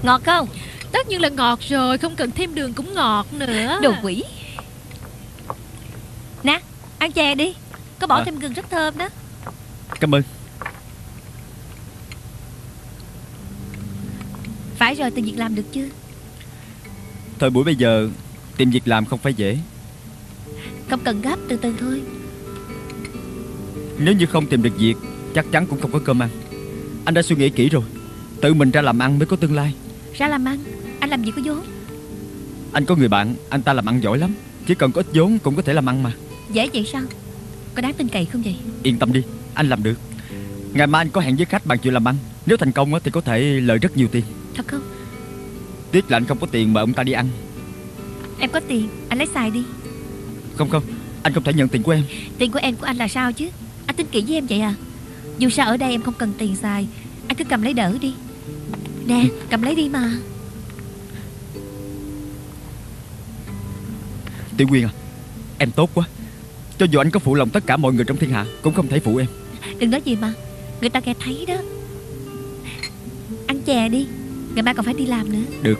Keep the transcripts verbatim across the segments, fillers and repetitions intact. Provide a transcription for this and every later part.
Ngọt không? Tất nhiên là ngọt rồi, không cần thêm đường cũng ngọt nữa. Đồ quỷ. Nè, ăn chè đi. Có bỏ à. thêm gừng rất thơm đó. Cảm ơn. Phải rồi, tìm việc làm được chưa? Thời buổi bây giờ tìm việc làm không phải dễ. Không cần gấp, từ từ thôi. Nếu như không tìm được việc, chắc chắn cũng không có cơm ăn. Anh đã suy nghĩ kỹ rồi. Tự mình ra làm ăn mới có tương lai. Ra làm ăn? Anh làm gì có vốn? Anh có người bạn, anh ta làm ăn giỏi lắm. Chỉ cần có ít vốn cũng có thể làm ăn mà. Dễ vậy sao? Có đáng tin cậy không vậy? Yên tâm đi, anh làm được. Ngày mai anh có hẹn với khách bàn chuyện làm ăn. Nếu thành công thì có thể lợi rất nhiều tiền. Thật không? Tiếc là anh không có tiền mời ông ta đi ăn. Em có tiền, anh lấy xài đi. Không không, anh không thể nhận tiền của em. Tiền của em của anh là sao chứ? Anh tin kỹ với em vậy à? Dù sao ở đây em không cần tiền xài. Anh cứ cầm lấy đỡ đi. Nè, cầm lấy đi mà. Tiểu Quyên à, em tốt quá. Cho dù anh có phụ lòng tất cả mọi người trong thiên hạ cũng không thể phụ em. Đừng nói gì mà, người ta nghe thấy đó. Ăn chè đi, ngày mai còn phải đi làm nữa. Được.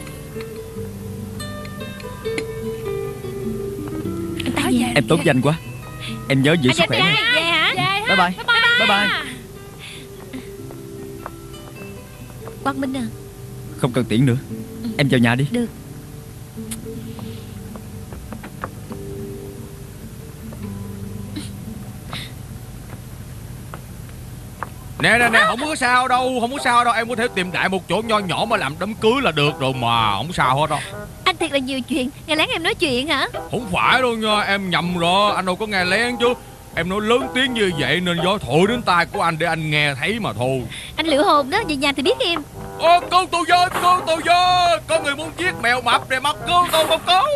Anh ta về. Em tốt danh quá. Em nhớ giữ sức khỏe nha. Về hả? Bye bye. Bye bye. Quang Minh à. Không cần tiễn nữa. Em vào nhà đi. Được. Nè nè nè, không có sao đâu, không có sao đâu. Em có thể tìm đại một chỗ nho nhỏ mà làm đám cưới là được rồi mà. Không sao hết đâu. Anh thiệt là nhiều chuyện. Nghe lén em nói chuyện hả? Không phải đâu nha, em nhầm rồi. Anh đâu có nghe lén chứ. Em nói lớn tiếng như vậy nên gió thổi đến tai của anh để anh nghe thấy mà thôi. Anh liệu hồn đó, về nhà thì biết em. Ô, con tù dơ, con tù dơ. Có người muốn giết mèo mập để mặc cứu tôi một cứu.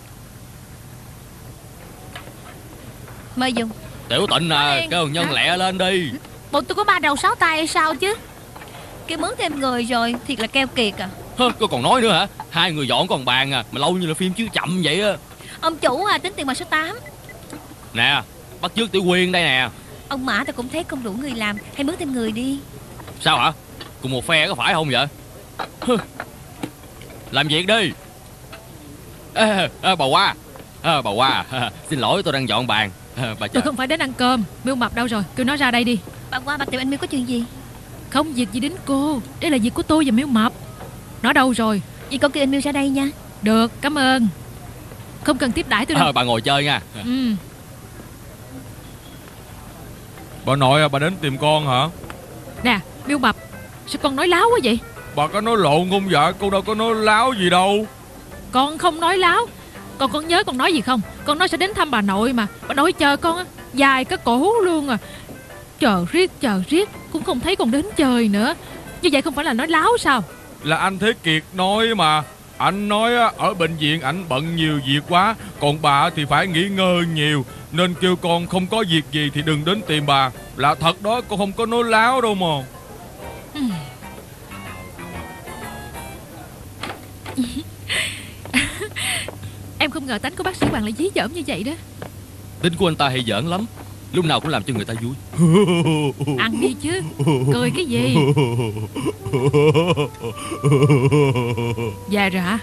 Mời dùng. Tiểu Tịnh à, kêu nhân lẹ lên đi. Bộ tôi có ba đầu sáu tay hay sao chứ? Kêu mướn thêm người rồi, thiệt là keo kiệt à. Hơ, cô còn nói nữa hả? Hai người dọn còn bàn à, mà lâu như là phim chiếu chậm vậy á. Ông chủ à, tính tiền bằng số tám. Nè, bắt chước Tiểu Quyên đây nè. Ông Mã ta cũng thấy không đủ người làm, hay mướn thêm người đi. Sao hả? Cùng một phe có phải không vậy? Hơ. Làm việc đi. À, à, bà Hoa à, bà Hoa à, xin lỗi tôi đang dọn bàn à, bà Tôi không phải đến ăn cơm. Miêu Mập đâu rồi? Kêu nó ra đây đi. Bà Hoa, bà tìm anh Miêu có chuyện gì? Không việc gì đến cô. Đây là việc của tôi và Miêu Mập. Nó đâu rồi? Vậy con kêu anh Miêu ra đây nha. Được, cảm ơn. Không cần tiếp đãi tôi đâu. à, Bà ngồi chơi nha. Ừ. Bà nội à, bà đến tìm con hả? Nè, Miêu Mập, sao con nói láo quá vậy? Bà có nói lộn không vậy? Con đâu có nói láo gì đâu. Con không nói láo. Con còn nhớ con nói gì không? Con nói sẽ đến thăm bà nội mà. Bà nội chờ con á, dài cái cổ luôn à. Chờ riết chờ riết cũng không thấy con đến chơi nữa. Như vậy không phải là nói láo sao? Là anh Thế Kiệt nói mà. Anh nói á, ở bệnh viện anh bận nhiều việc quá, còn bà thì phải nghỉ ngơi nhiều, nên kêu con không có việc gì thì đừng đến tìm bà. Là thật đó, con không có nói láo đâu mà. Em không ngờ tánh của bác sĩ Hoàng lại dí dỏm như vậy đó. Tính của anh ta hay giỡn lắm, lúc nào cũng làm cho người ta vui. Ăn đi chứ, cười cái gì? Về rồi hả?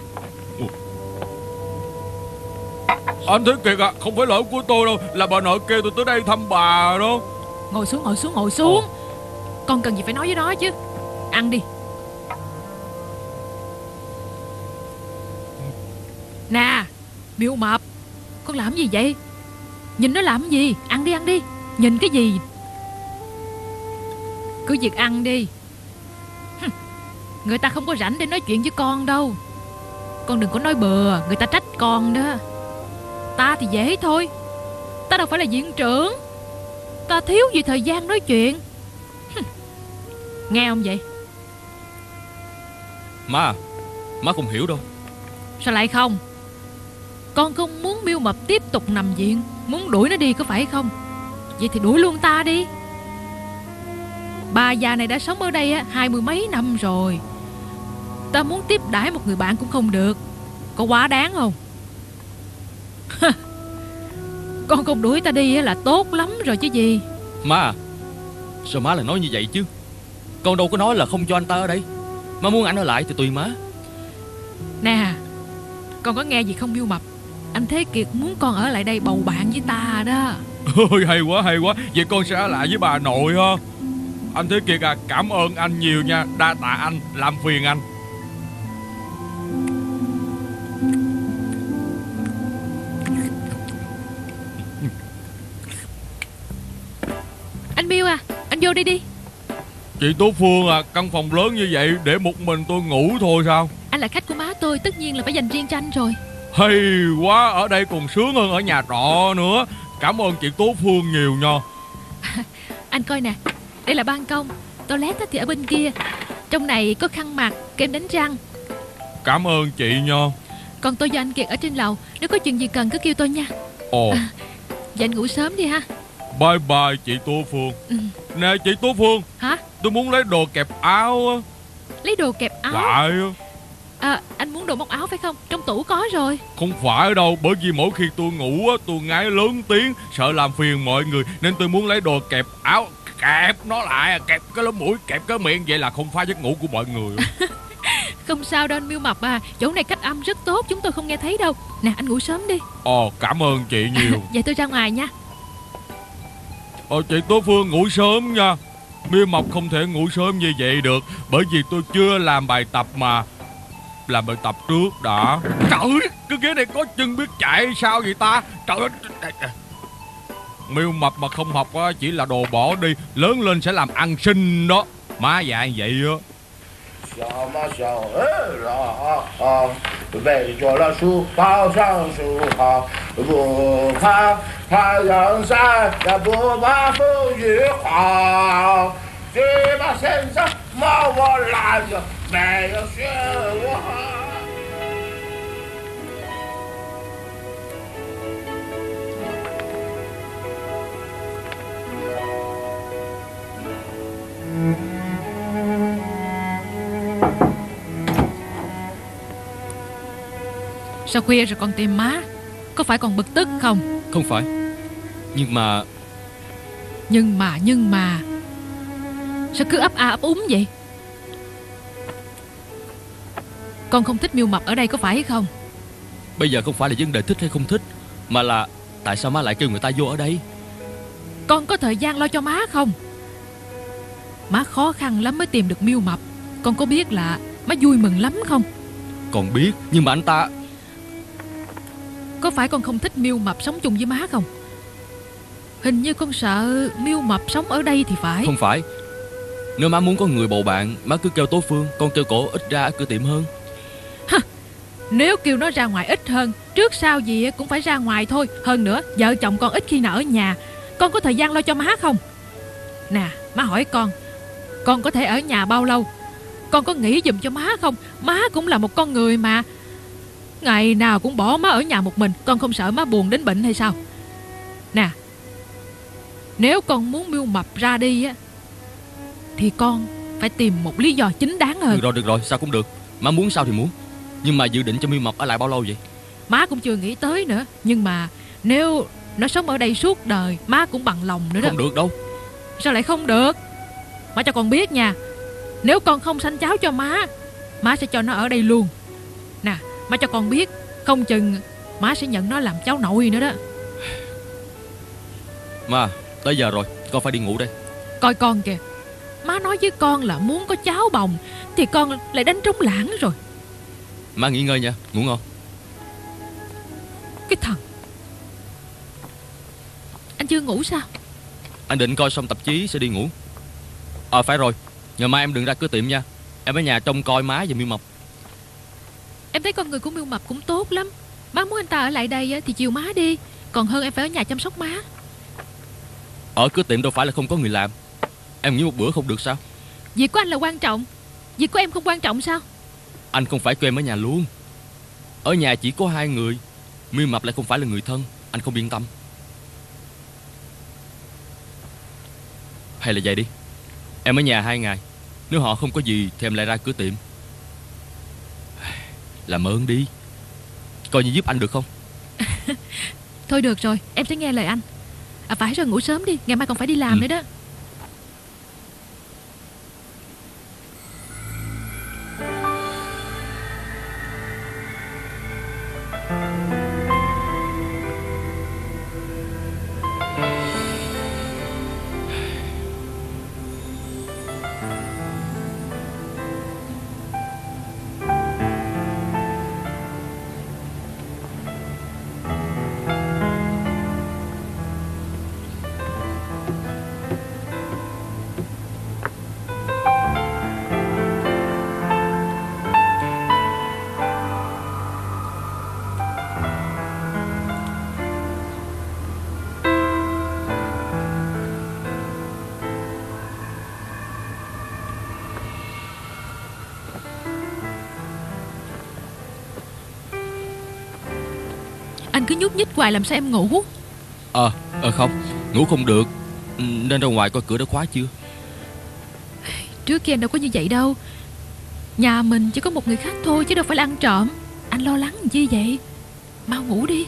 Anh Thế Kiệt à, không phải lỗi của tôi đâu, là bà nội kêu tôi tới đây thăm bà đó. Ngồi xuống, ngồi xuống, ngồi xuống. Con cần gì phải nói với nó chứ. Ăn đi. Nè, Miêu Mập, con làm gì vậy? Nhìn nó làm gì? Ăn đi, ăn đi. Nhìn cái gì? Cứ việc ăn đi. Người ta không có rảnh để nói chuyện với con đâu. Con đừng có nói bừa, người ta trách con đó. Ta thì dễ thôi. Ta đâu phải là viện trưởng. Ta thiếu gì thời gian nói chuyện. Nghe không vậy? Má, má không hiểu đâu. Sao lại không? Con không muốn Miêu Mập tiếp tục nằm viện, muốn đuổi nó đi có phải không? Vậy thì đuổi luôn ta đi. Bà già này đã sống ở đây á hai mươi mấy năm rồi. Ta muốn tiếp đãi một người bạn cũng không được. Có quá đáng không? Con không đuổi ta đi là tốt lắm rồi chứ gì. Má, sao má lại nói như vậy chứ? Con đâu có nói là không cho anh ta ở đây. Má muốn anh ở lại thì tùy má. Nè, con có nghe gì không Miêu Mập? Anh Thế Kiệt muốn con ở lại đây bầu bạn với ta đó. Ôi hay quá hay quá. Vậy con sẽ ở lại với bà nội ha. Anh Thế Kiệt à, cảm ơn anh nhiều nha. Đa tạ anh, làm phiền anh. Anh Miêu à, anh vô đây đi. Chị Tố Phương à, căn phòng lớn như vậy để một mình tôi ngủ thôi sao? Anh là khách của má tôi, tất nhiên là phải dành riêng cho anh rồi. Hay quá, ở đây còn sướng hơn ở nhà trọ nữa. Cảm ơn chị Tố Phương nhiều nha. Anh coi nè, đây là ban công, toilet thì ở bên kia. Trong này có khăn mặt, kem đánh răng. Cảm ơn chị nha. Còn tôi và anh Kiệt ở trên lầu. Nếu có chuyện gì cần cứ kêu tôi nha. Ồ, à, Vậy anh ngủ sớm đi ha. bye bye chị Tố Phương. Ừ. Nè chị Tố Phương, Hả? tôi muốn lấy đồ kẹp áo á. Lấy đồ kẹp áo? Lại á. À, anh muốn đồ móc áo phải không? Trong tủ có rồi. Không phải đâu, bởi vì mỗi khi tôi ngủ á, tôi ngáy lớn tiếng, sợ làm phiền mọi người, nên tôi muốn lấy đồ kẹp áo. Kẹp nó lại, kẹp cái lỗ mũi, kẹp cái miệng, vậy là không phá giấc ngủ của mọi người. Không sao đâu anh Miêu Mập à, chỗ này cách âm rất tốt, chúng tôi không nghe thấy đâu. Nè anh ngủ sớm đi. Ồ, cảm ơn chị nhiều. Vậy tôi ra ngoài nha. Ồ, chị Tố Phương ngủ sớm nha. Miêu Mập không thể ngủ sớm như vậy được, bởi vì tôi chưa làm bài tập mà. Làm bài tập trước đã. Trời ơi, cái ghế này có chân biết chạy sao vậy ta? Trời ơi. Miêu Mập mà không học á, chỉ là đồ bỏ đi, lớn lên sẽ làm ăn xin đó. Má dạy vậy á. 小嘛小儿郎，围着了树跑上树旁，不怕太阳晒，也不怕风雨狂。骑马身上毛我拉着，没有学我。 Sao khuya rồi còn tìm má? Có phải còn bực tức không? Không phải. Nhưng mà Nhưng mà nhưng mà sao cứ ấp a ấp úng vậy? Con không thích Miêu Mập ở đây có phải không? bây giờ không phải là vấn đề thích hay không thích, mà là tại sao má lại kêu người ta vô ở đây? Con có thời gian lo cho má không? Má khó khăn lắm mới tìm được Miêu Mập. Con có biết là má vui mừng lắm không? Còn biết, nhưng mà anh ta... Có phải con không thích Miêu Mập sống chung với má không? Hình như con sợ Miêu Mập sống ở đây thì phải. Không phải. Nếu má muốn có người bầu bạn, má cứ kêu Tố Phương, con kêu cổ ít ra ở cửa tiệm hơn. Hả? Nếu kêu nó ra ngoài ít hơn, trước sau gì cũng phải ra ngoài thôi. Hơn nữa, vợ chồng con ít khi nào ở nhà. Con có thời gian lo cho má không? Nè, má hỏi con, con có thể ở nhà bao lâu? Con có nghĩ giùm cho má không? Má cũng là một con người mà. Ngày nào cũng bỏ má ở nhà một mình, con không sợ má buồn đến bệnh hay sao? Nè, nếu con muốn Miêu Mập ra đi á, thì con phải tìm một lý do chính đáng hơn. Được rồi, được rồi, sao cũng được. Má muốn sao thì muốn. Nhưng mà dự định cho Miêu Mập ở lại bao lâu vậy? Má cũng chưa nghĩ tới nữa. Nhưng mà nếu nó sống ở đây suốt đời, má cũng bằng lòng nữa đó. Không được đâu. Sao lại không được? Má cho con biết nha, nếu con không sanh cháu cho má, má sẽ cho nó ở đây luôn. Nè, má cho con biết, không chừng má sẽ nhận nó làm cháu nội nữa đó. Má, tới giờ rồi, con phải đi ngủ đây. Coi con kìa, má nói với con là muốn có cháu bồng, thì con lại đánh trống lãng rồi. Má nghỉ ngơi nha, ngủ ngon. Cái thằng. Anh chưa ngủ sao? Anh định coi xong tạp chí sẽ đi ngủ. Ờ phải rồi, ngày mai em đừng ra cửa tiệm nha. Em ở nhà trông coi má và Miêu Mập. Em thấy con người của Miêu Mập cũng tốt lắm. Má muốn anh ta ở lại đây thì chiều má đi. Còn hơn em phải ở nhà chăm sóc má. Ở cửa tiệm đâu phải là không có người làm. Em nghỉ một bữa không được sao? Việc của anh là quan trọng, việc của em không quan trọng sao? Anh không phải kêu em ở nhà luôn. Ở nhà chỉ có hai người, Miêu Mập lại không phải là người thân. Anh không yên tâm. Hay là vậy đi, em ở nhà hai ngày. Nếu họ không có gì thì em lại ra cửa tiệm. Làm ơn đi, coi như giúp anh được không? Thôi được rồi, em sẽ nghe lời anh. À phải rồi, ngủ sớm đi, ngày mai còn phải đi làm ừ. nữa đó. Anh cứ nhúc nhích hoài làm sao em ngủ. Ờ, ờ không, ngủ không được, nên ra ngoài coi cửa đã khóa chưa. Trước kia anh đâu có như vậy đâu. Nhà mình chỉ có một người khách thôi chứ đâu phải là ăn trộm. Anh lo lắng gì vậy? Mau ngủ đi.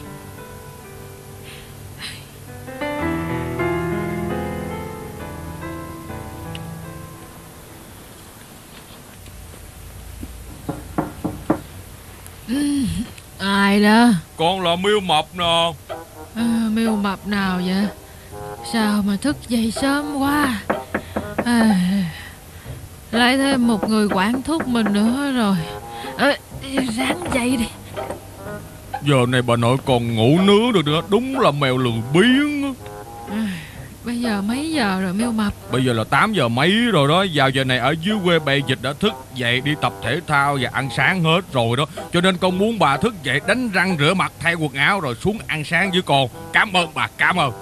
Uhm, ai đó? Con là Miêu Mập nè. À, Miêu Mập nào vậy? Sao mà thức dậy sớm quá à, lại thêm một người quản thúc mình nữa rồi. À, ráng dậy đi. Giờ này bà nội còn ngủ nướng được nữa. Đúng là mèo lười biếng. À, bây giờ mấy giờ rồi Miêu Mập? Bây giờ là tám giờ mấy rồi đó. Vào giờ này ở dưới quê bè dịch đã thức dậy đi tập thể thao và ăn sáng hết rồi đó. Cho nên con muốn bà thức dậy đánh răng rửa mặt thay quần áo rồi xuống ăn sáng với con. Cảm ơn bà, cảm ơn.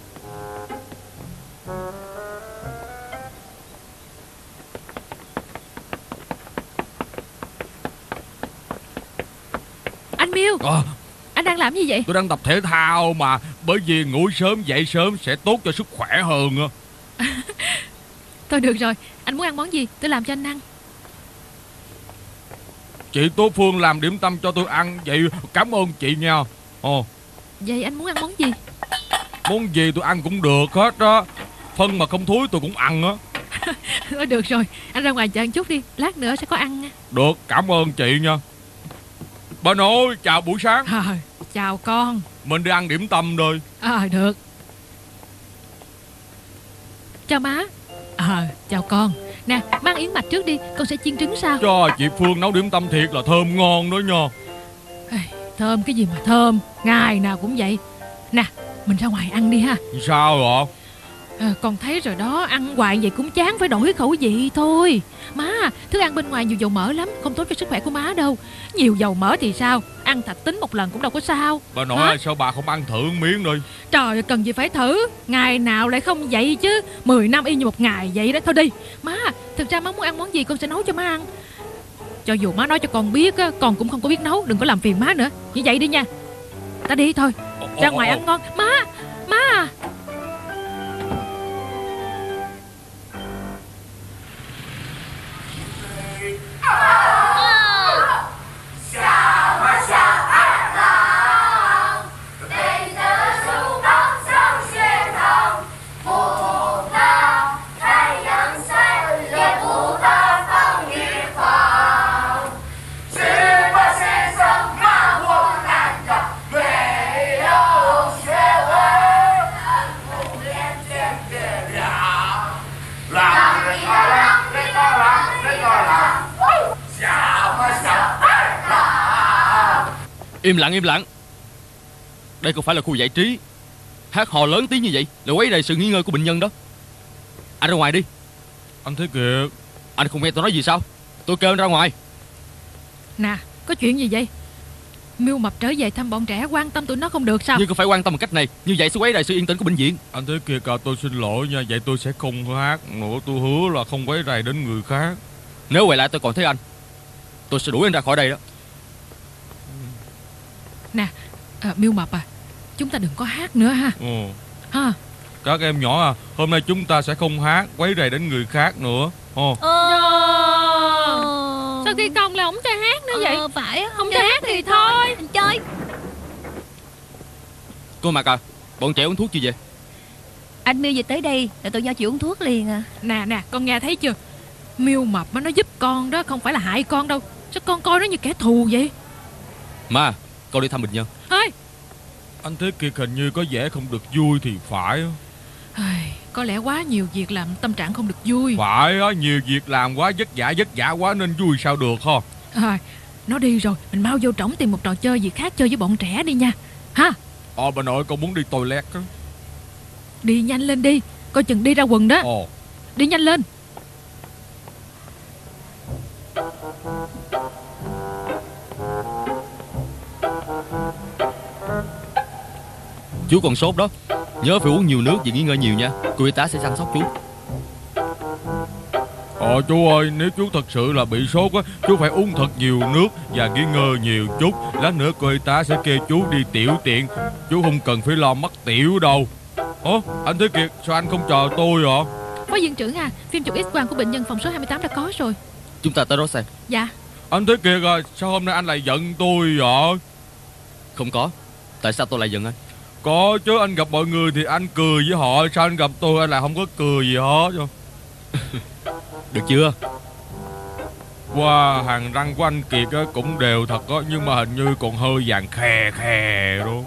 Anh Miêu à, Anh đang làm gì vậy? Tôi đang tập thể thao mà. Bởi vì ngủ sớm dậy sớm sẽ tốt cho sức khỏe hơn. Thôi được rồi, anh muốn ăn món gì tôi làm cho anh ăn. Chị Tố Phương làm điểm tâm cho tôi ăn. Vậy cảm ơn chị nha. Ồ. Vậy anh muốn ăn món gì? Món gì tôi ăn cũng được hết đó. Phân mà không thúi tôi cũng ăn á. Thôi được rồi, anh ra ngoài chờ một chút đi, lát nữa sẽ có ăn nha. Được, cảm ơn chị nha. Bà nội, chào buổi sáng. À, chào con. Mình đi ăn điểm tâm rồi. À được. Chào má. À chào con. Nè, mang yến mạch trước đi, con sẽ chiên trứng sao. Cho chị Phương nấu điểm tâm thiệt là thơm ngon đó nha. Thơm cái gì mà thơm, ngày nào cũng vậy. Nè, mình ra ngoài ăn đi ha. Sao rồi? À, con thấy rồi đó, ăn hoài vậy cũng chán, phải đổi khẩu vị thôi. Má, thức ăn bên ngoài nhiều dầu mỡ lắm, không tốt cho sức khỏe của má đâu. Nhiều dầu mỡ thì sao, ăn thạch tín một lần cũng đâu có sao. Bà nội ơi, sao bà không ăn thử miếng đi? Trời ơi, cần gì phải thử, ngày nào lại không vậy chứ. Mười năm y như một ngày vậy đó. Thôi đi. Má, thực ra má muốn ăn món gì con sẽ nấu cho má ăn. Cho dù má nói cho con biết á, con cũng không có biết nấu, đừng có làm phiền má nữa. Như vậy đi nha. Ta đi thôi, ra ngoài ăn ngon. Má, má. Im lặng, im lặng. Đây không phải là khu giải trí. Hát hò lớn tiếng như vậy là quấy rầy sự nghỉ ngơi của bệnh nhân đó. Anh ra ngoài đi. Anh Thế Kiệt. Anh không nghe tôi nói gì sao? Tôi kêu anh ra ngoài. Nè, có chuyện gì vậy? Miêu Mập trở về thăm bọn trẻ, quan tâm tụi nó không được sao? Nhưng không phải quan tâm một cách này. Như vậy sẽ quấy rầy sự yên tĩnh của bệnh viện. Anh Thế Kiệt à, tôi xin lỗi nha. Vậy tôi sẽ không hát nữa. Tôi hứa là không quấy rầy đến người khác. Nếu quay lại tôi còn thấy anh, tôi sẽ đuổi anh ra khỏi đây đó. Nè, à, Miêu Mập à, chúng ta đừng có hát nữa ha. Ừ. Ha. Các em nhỏ à, hôm nay chúng ta sẽ không hát quấy rầy đến người khác nữa. Ồ. Ờ. Sao khi công là không cho hát nữa vậy? Ờ, phải không cho hát thì thôi. Anh chơi. Cô Mặt à, bọn trẻ uống thuốc chưa vậy? Anh Miêu về tới đây là tụi nhau chịu uống thuốc liền à. Nè nè, con nghe thấy chưa? Miêu Mập nó giúp con đó, không phải là hại con đâu. Sao con coi nó như kẻ thù vậy? Má, con đi thăm bệnh nhân. Ê, Anh Thế Kiệt hình như có vẻ không được vui thì phải. có lẽ quá nhiều việc làm tâm trạng không được vui. Phải á, nhiều việc làm quá, vất vả vất vả quá nên vui sao được ha. À, nó đi rồi, mình mau vô trỏng tìm một trò chơi gì khác chơi với bọn trẻ đi nha. Ha. Ờ bà nội con muốn đi toilet á. Đi nhanh lên đi, coi chừng đi ra quần đó. Ồ. Đi nhanh lên. Chú còn sốt đó, nhớ phải uống nhiều nước và nghỉ ngơi nhiều nha. Cô y tá sẽ chăm sóc chú. Ồ, Ờ chú ơi, nếu chú thật sự là bị sốt á, chú phải uống thật nhiều nước và nghỉ ngơi nhiều chút. Lát nữa cô y tá sẽ kêu chú đi tiểu tiện. Chú không cần phải lo mắc tiểu đâu. Ủa, anh Thế Kiệt, sao anh không chờ tôi vậy? Phó viện trưởng à, phim chụp X-quang của bệnh nhân phòng số hai mươi tám đã có rồi. Chúng ta tới đó xem. Dạ. Anh Thế Kiệt à, sao hôm nay anh lại giận tôi vậy? Không có. Tại sao tôi lại giận anh? Có chứ, anh gặp mọi người thì anh cười với họ. Sao anh gặp tôi anh lại không có cười gì hết chứ? Được chưa? Wow, hàng răng của anh Kiệt á, cũng đều thật á, nhưng mà hình như còn hơi vàng khè khè đó.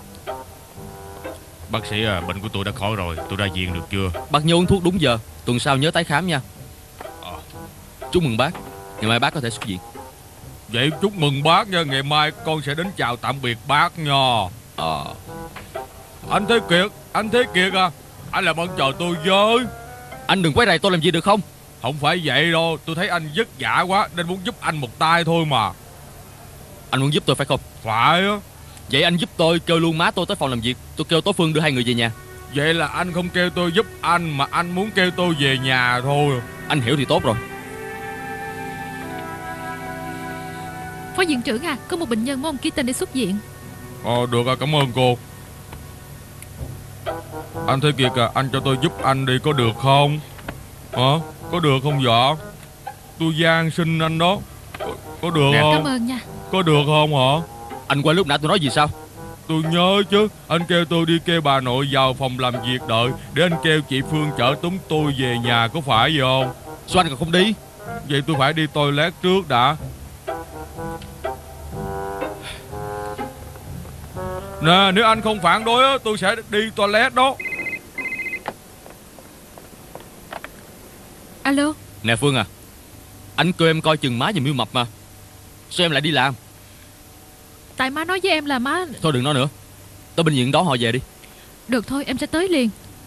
Bác sĩ à, bệnh của tôi đã khỏi rồi. Tôi ra viện được chưa? Bác nhớ uống thuốc đúng giờ. Tuần sau nhớ tái khám nha. à. Chúc mừng bác. Ngày mai bác có thể xuất viện. Vậy chúc mừng bác nha. Ngày mai con sẽ đến chào tạm biệt bác nha. Ờ à. Anh Thế Kiệt, anh Thế Kiệt à, anh làm ơn chờ tôi với. Anh đừng quấy rầy tôi làm gì được không? Không phải vậy đâu, tôi thấy anh vất vả quá nên muốn giúp anh một tay thôi mà. Anh muốn giúp tôi phải không? Phải á. Vậy anh giúp tôi kêu luôn má tôi tới phòng làm việc. Tôi kêu Tố Phương đưa hai người về nhà. Vậy là anh không kêu tôi giúp anh, mà anh muốn kêu tôi về nhà thôi. Anh hiểu thì tốt rồi. Phó viện trưởng à, có một bệnh nhân muốn ông ký tên để xuất viện. Ờ được à, cảm ơn cô. Anh Thế Kiệt à, anh cho tôi giúp anh đi có được không? Hả? Có được không vậy? Tôi van xin anh đó. Có, có được Nè. không? Cảm ơn nha. Có được không hả? Anh quên lúc nãy tôi nói gì sao? Tôi nhớ chứ. Anh kêu tôi đi kêu bà nội vào phòng làm việc đợi, để anh kêu chị Phương chở túng tôi về nhà, có phải vậy không? Sao anh còn không đi? Vậy tôi phải đi toilet trước đã. Nè, nếu anh không phản đối á, tôi sẽ đi toilet đó. Alo. Nè Phương à, anh kêu em coi chừng má và Miêu Mập mà. Sao em lại đi làm? Tại má nói với em là má... Thôi đừng nói nữa. Tới bệnh viện đón họ về đi. Được thôi, em sẽ tới liền.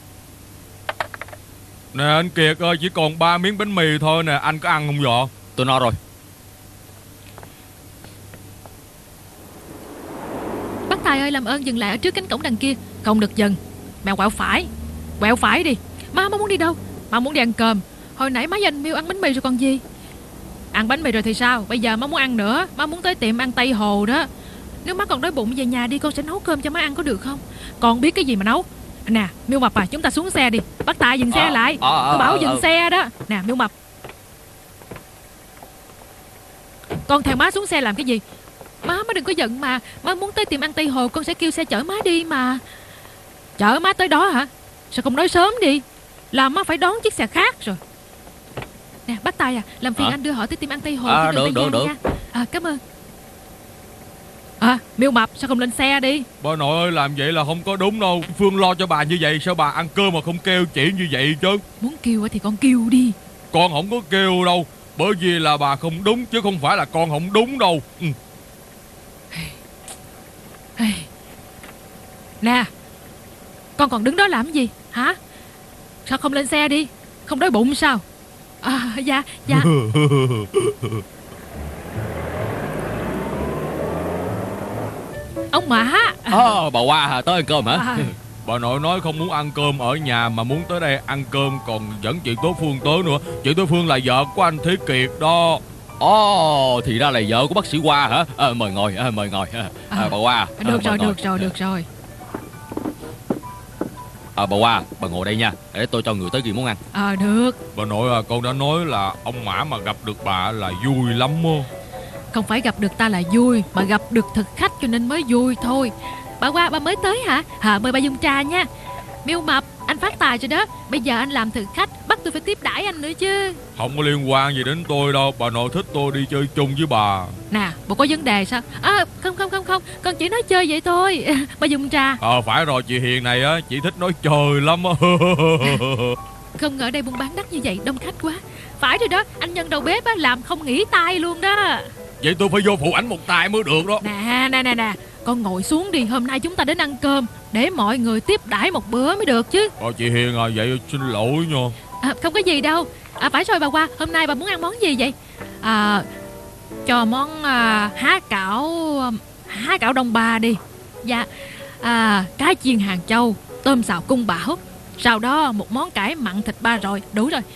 Nè anh Kiệt ơi, chỉ còn ba miếng bánh mì thôi nè, anh có ăn không vậy? Tôi no rồi. Bác Tài ơi, làm ơn dừng lại ở trước cánh cổng đằng kia. Không được dừng. Mẹ quẹo phải. Quẹo phải đi. Má má muốn đi đâu? Má muốn đi ăn cơm. Hồi nãy má với anh Miêu ăn bánh mì rồi còn gì. Ăn bánh mì rồi thì sao? Bây giờ má muốn ăn nữa. Má muốn tới tiệm ăn Tây Hồ đó. Nếu má còn đói bụng về nhà đi, con sẽ nấu cơm cho má ăn có được không? Con biết cái gì mà nấu. Nè Miêu Mập à, chúng ta xuống xe đi. Bác Tài dừng xe à, lại. à, à, Tôi bảo à, dừng à. xe đó. Nè Miêu Mập, con theo má xuống xe làm cái gì? Má má đừng có giận mà. Má muốn tới tiệm ăn Tây Hồ, con sẽ kêu xe chở má đi mà. Chở má tới đó hả? Sao không nói sớm đi? Làm má phải đón chiếc xe khác rồi. Nè bác Tài à, làm phiền Hả? anh đưa họ tới tiệm ăn Tây Hồ. À, trên đường được, Tây được, Giang nha. À cảm ơn. À Miêu Mập, sao không lên xe đi? Bà nội ơi, làm vậy là không có đúng đâu. Phương lo cho bà như vậy, sao bà ăn cơm mà không kêu chị như vậy chứ? Muốn kêu thì con kêu đi. Con không có kêu đâu, bởi vì là bà không đúng, chứ không phải là con không đúng đâu. Ừ. Nè, con còn đứng đó làm gì hả? Sao không lên xe đi? Không đói bụng sao? À dạ dạ. Ông Mã. Ờ, bà Hoa hả? Tới ăn cơm hả? À, Bà nội nói không muốn ăn cơm ở nhà mà muốn tới đây ăn cơm, còn dẫn chị Tố Phương tới nữa. Chị Tố Phương là vợ của anh Thế Kiệt đó. Ồ, thì ra là vợ của bác sĩ Hoa hả? À, mời ngồi, à, mời ngồi. À, À, bà Hoa. được à, rồi, mời được rồi, được rồi. À, bà Hoa, bà ngồi đây nha, để tôi cho người tới ghi món ăn. À được. Bà nội à, con đã nói là ông Mã mà gặp được bà là vui lắm á. Không phải gặp được ta là vui, mà gặp được thực khách cho nên mới vui thôi. Bà Hoa, bà mới tới hả? Hả, mời bà dùng trà nha. Miêu Mập, anh phát tài rồi đó. Bây giờ anh làm thực khách, bắt tôi phải tiếp đãi anh nữa chứ. Không có liên quan gì đến tôi đâu. Bà nội thích tôi đi chơi chung với bà. Nè, bộ có vấn đề sao? À, không không không không, con chỉ nói chơi vậy thôi. Bà dùng trà. Ờ phải rồi, chị Hiền này á, chị thích nói chơi lắm á. Không ngờ đây buôn bán đắt như vậy, đông khách quá. Phải rồi đó, anh nhân đầu bếp á, làm không nghỉ tay luôn đó. Vậy tôi phải vô phụ ảnh một tay mới được đó. Nè nè nè nè, con ngồi xuống đi, hôm nay chúng ta đến ăn cơm, để mọi người tiếp đãi một bữa mới được chứ. Ờ chị Hiền à, vậy xin lỗi nha. À, không có gì đâu. À phải rồi bà Hoa, hôm nay bà muốn ăn món gì vậy? À, cho món à, há cảo há cảo Đông Ba đi. Dạ. À, cá chiên Hàng Châu, tôm xào cung bảo. Sau đó một món cải mặn thịt ba rồi, đủ rồi.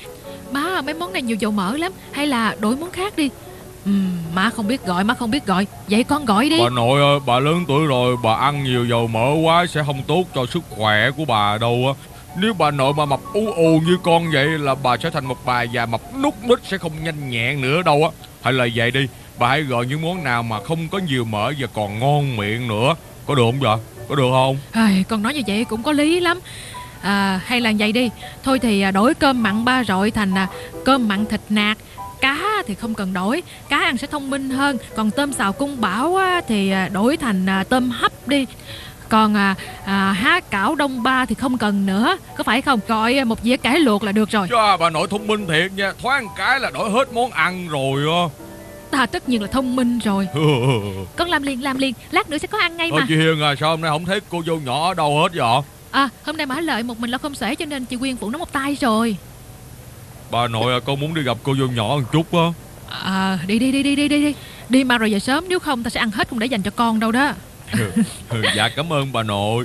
Má, mấy món này nhiều dầu mỡ lắm, hay là đổi món khác đi. Ừ, má không biết gọi, má không biết gọi. Vậy con gọi đi. Bà nội ơi, bà lớn tuổi rồi, bà ăn nhiều dầu mỡ quá sẽ không tốt cho sức khỏe của bà đâu á. Nếu bà nội mà mập ú ù như con vậy là bà sẽ thành một bà già mập nút ních, sẽ không nhanh nhẹn nữa đâu á. Hay là vậy đi, bà hãy gọi những món nào mà không có nhiều mỡ và còn ngon miệng nữa. Có được không vậy? Có được không? Ai, con nói như vậy cũng có lý lắm. À, hay là vậy đi. Thôi thì đổi cơm mặn ba rọi thành à, cơm mặn thịt nạc. Cá thì không cần đổi, cá ăn sẽ thông minh hơn. Còn tôm xào cung bảo á, thì đổi thành à, tôm hấp đi. Còn à, à, há cảo đông ba thì không cần nữa. Có phải không? Gọi một dĩa cải luộc là được rồi. Chà, bà nội thông minh thiệt nha. Thoáng cái là đổi hết món ăn rồi á. Ta tất nhiên là thông minh rồi. Con làm liền làm liền, lát nữa sẽ có ăn ngay mà. Thôi chị Hiền à, sao hôm nay không thấy cô dâu nhỏ ở đâu hết vậy? À, hôm nay Mã Lợi một mình lo không xuể cho nên chị Quyên phụ nó một tay rồi. Bà nội à, con muốn đi gặp cô dâu nhỏ một chút á. À, đi đi đi đi đi đi đi mà rồi về sớm, nếu không ta sẽ ăn hết không để dành cho con đâu đó. Dạ cảm ơn bà nội.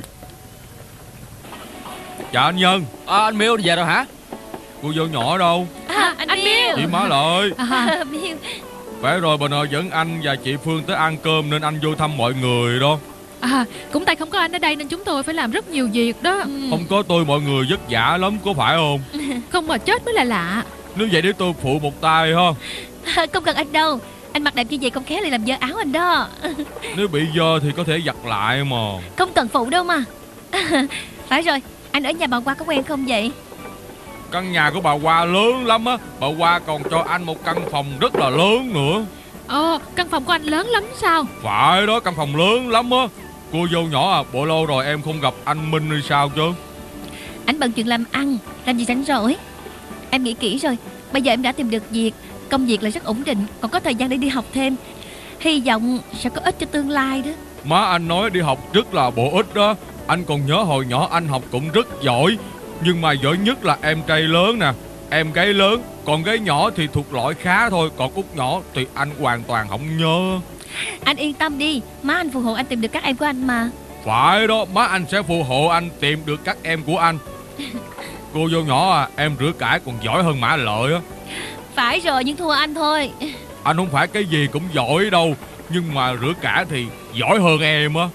Dạ anh Nhân. À, anh Miêu đi về rồi hả? Cô dâu nhỏ đâu? À, anh, anh Miêu. Chị Má Lợi. À, Miêu. Phải rồi, bà nội dẫn anh và chị Phương tới ăn cơm nên anh vô thăm mọi người đó. À, cũng tại không có anh ở đây nên chúng tôi phải làm rất nhiều việc đó. Ừ. Không có tôi mọi người vất vả lắm, có phải không? Không mà chết mới là lạ. Nếu vậy để tôi phụ một tay ha. À, không cần anh đâu. Anh mặc đẹp như vậy không khéo lại làm dơ áo anh đó. Nếu bị dơ thì có thể giặt lại mà. Không cần phụ đâu mà. Phải rồi, anh ở nhà bà Hoa có quen không vậy? Căn nhà của bà Hoa lớn lắm á. Bà Hoa còn cho anh một căn phòng rất là lớn nữa. Ồ, căn phòng của anh lớn lắm sao? Phải đó, căn phòng lớn lắm á. Cô dâu nhỏ à, bộ lâu rồi em không gặp anh Minh hay sao chứ? Anh bận chuyện làm ăn, làm gì rảnh rỗi. Em nghĩ kỹ rồi, bây giờ em đã tìm được việc. Công việc là rất ổn định, còn có thời gian để đi học thêm. Hy vọng sẽ có ích cho tương lai đó. Má anh nói đi học rất là bổ ích đó. Anh còn nhớ hồi nhỏ anh học cũng rất giỏi. Nhưng mà giỏi nhất là em trai lớn nè, em gái lớn. Còn gái nhỏ thì thuộc loại khá thôi. Còn út nhỏ thì anh hoàn toàn không nhớ. Anh yên tâm đi, má anh phù hộ anh tìm được các em của anh mà. Phải đó, má anh sẽ phù hộ anh tìm được các em của anh. Cô dâu nhỏ à, em rửa cải còn giỏi hơn Mã Lợi á. Phải rồi, nhưng thua anh thôi. Anh không phải cái gì cũng giỏi đâu, nhưng mà rửa cải thì giỏi hơn em á.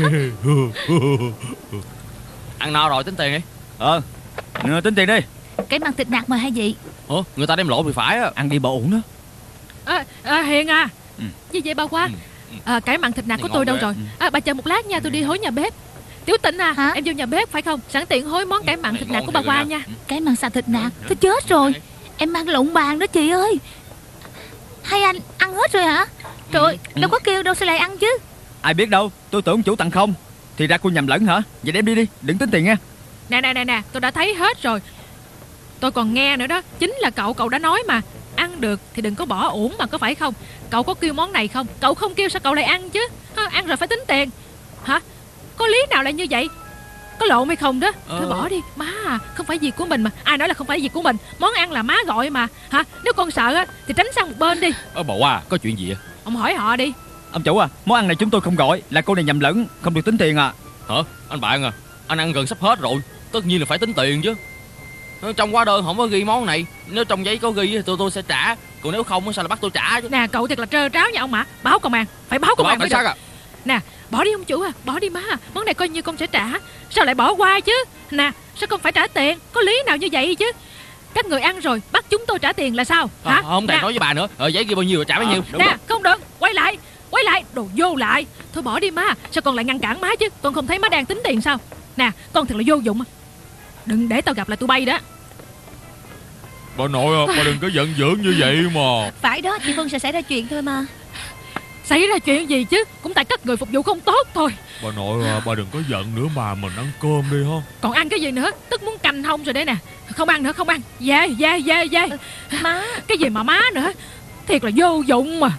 Ăn no rồi tính tiền đi. Ờ, à, tính tiền đi. Cái măng thịt nạc mà hay vậy? Ủa, người ta đem lộn thì phải á. Ăn đi bỏ ổn đó. À, à, Hiền à. Ừ. Gì vậy bà Hoa? Ừ. À, cái mặn thịt nạc của Ngon tôi đâu ghê. rồi? À, bà chờ một lát nha, tôi đi hối nhà bếp. Tiểu Tịnh à, Hả? em vô nhà bếp phải không? Sẵn tiện hối món cải mặn Này thịt ngon nạc của bà thiệt Hoa nha. nha. Cái măng xào thịt nạc, tôi chết rồi. Em mang lộn bàn đó chị ơi. Hay anh ăn hết rồi hả? Trời ơi, đâu có kêu đâu, sao lại ăn chứ? Ai biết đâu, tôi tưởng chủ tặng không. Thì ra cô nhầm lẫn hả? Vậy đem đi đi, đừng tính tiền nha. Nè nè nè nè, tôi đã thấy hết rồi. Tôi còn nghe nữa đó, chính là cậu, cậu đã nói mà. Ăn được thì đừng có bỏ uổng mà, có phải không? Cậu có kêu món này không? Cậu không kêu sao cậu lại ăn chứ? Ha, ăn rồi phải tính tiền. Hả? Có lý nào lại như vậy? Có lộn hay không đó? Ờ. Thôi bỏ đi, má à, không phải việc của mình mà. Ai nói là không phải việc của mình? Món ăn là má gọi mà. Hả? Nếu con sợ á thì tránh sang một bên đi. Ơ bà Hoa, có chuyện gì vậy? Ông hỏi họ đi. Ông chủ à, món ăn này chúng tôi không gọi. Là cô này nhầm lẫn, không được tính tiền à. Hả? Anh bạn à, anh ăn gần sắp hết rồi, tất nhiên là phải tính tiền chứ. Trong hóa đơn không có ghi món này. Nếu trong giấy có ghi thì tôi tôi sẽ trả. Còn nếu không sao là bắt tôi trả chứ. Nè cậu thật là trơ tráo nha ông ạ. Báo công an, phải báo công Báo an mới cảnh sát được. à? Nè, bỏ đi ông chủ à, bỏ đi má à. Món này coi như con sẽ trả. Sao lại bỏ qua chứ? Nè, sao con phải trả tiền? Có lý nào như vậy chứ? Các người ăn rồi, bắt chúng tôi trả tiền là sao? Hả? À, không thèm Nè, nói với bà nữa. Ờ, giấy ghi bao nhiêu rồi trả bấy nhiêu. Đúng nè, rồi. không được, quay lại, quay lại, đồ vô lại. Thôi bỏ đi má, sao con lại ngăn cản má chứ? Con không thấy má đang tính tiền sao? Nè, con thật là vô dụng. Đừng để tao gặp lại tụi bay đó. Bà nội à, bà đừng có giận dữ như vậy mà. Phải đó, chị Vân sẽ xảy ra chuyện thôi mà. Xảy ra chuyện gì chứ? Cũng tại các người phục vụ không tốt thôi. Bà nội à, bà đừng có giận nữa mà, mình ăn cơm đi ha. Còn ăn cái gì nữa? Tức muốn cành hông rồi đấy nè. Không ăn nữa, không ăn. Về, về, về, về. Má, Cái gì mà má nữa? Thiệt là vô dụng mà.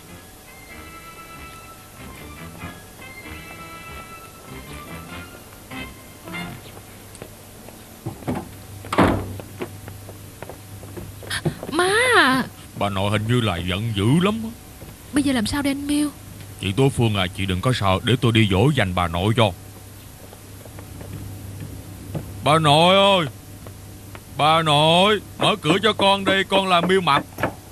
Má à, Bà nội hình như là giận dữ lắm á. bây giờ làm sao đây anh Miêu? Chị Tố Phương à, chị đừng có sợ, để tôi đi dỗ dành bà nội cho. Bà nội ơi, Bà nội, mở cửa cho con đi, con là Miêu Mập.